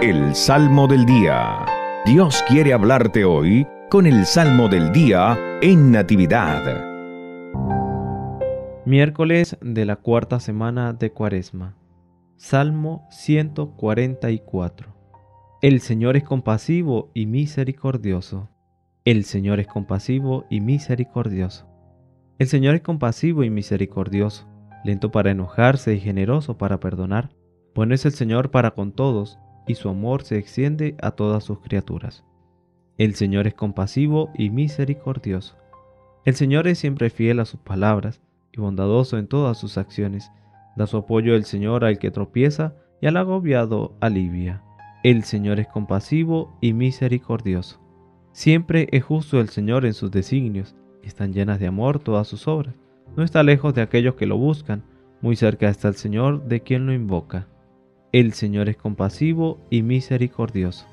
El Salmo del Día. Dios quiere hablarte hoy con el Salmo del Día en Natividad. Miércoles de la cuarta semana de Cuaresma. Salmo 144. El Señor es compasivo y misericordioso. El Señor es compasivo y misericordioso. El Señor es compasivo y misericordioso, lento para enojarse y generoso para perdonar. Bueno es el Señor para con todos, y su amor se extiende a todas sus criaturas. El Señor es compasivo y misericordioso. El Señor es siempre fiel a sus palabras y bondadoso en todas sus acciones. Da su apoyo el Señor al que tropieza y al agobiado alivia. El Señor es compasivo y misericordioso. Siempre es justo el Señor en sus designios, y están llenas de amor todas sus obras. No está lejos de aquellos que lo buscan, muy cerca está el Señor de quien lo invoca. El Señor es compasivo y misericordioso.